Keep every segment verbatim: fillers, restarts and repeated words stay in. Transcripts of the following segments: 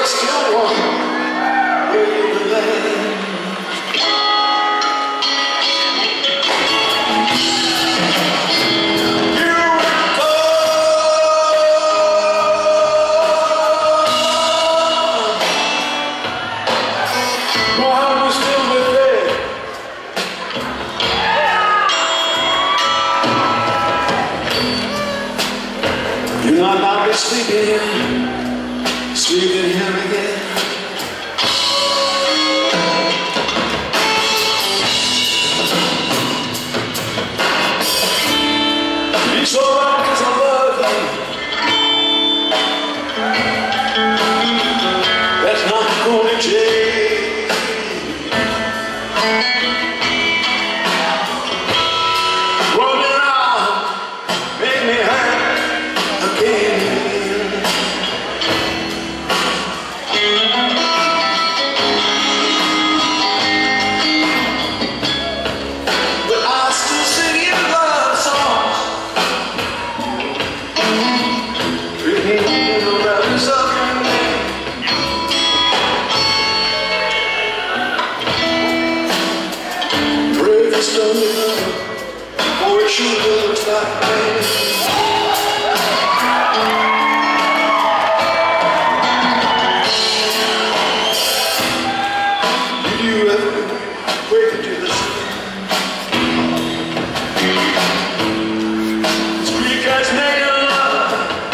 still wonder where you could land. You were gone. My heart was filled with dread. You might not be sleeping, sleeping here again. It's alright 'cause I love you. That's not gonna change. Running around, make me hurt again. But I still sing you love songs, written in the letters of your name. Brave is done enough, or it sure looks like rain. Did you ever wake up to the sun? Street cats making love.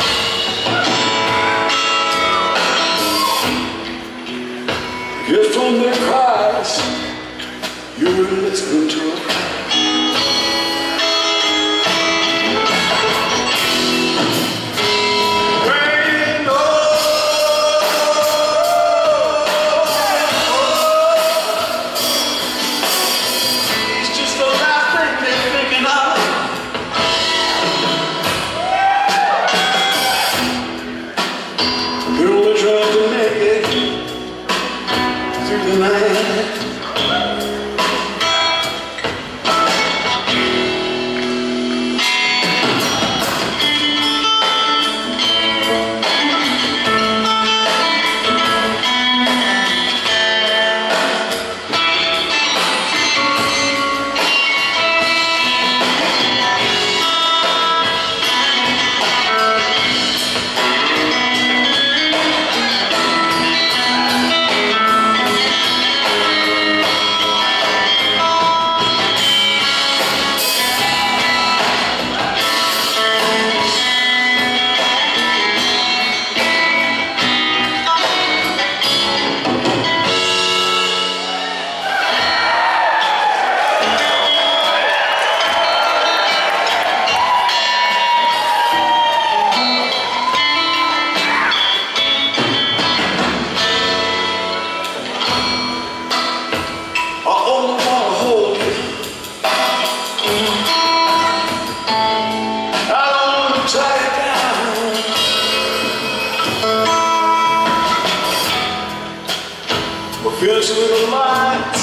Just from their cries, you were listening to a cry. Rain, oh, it's just the last thing they're thinking of. They're only trying to make it through the night. Feels a little light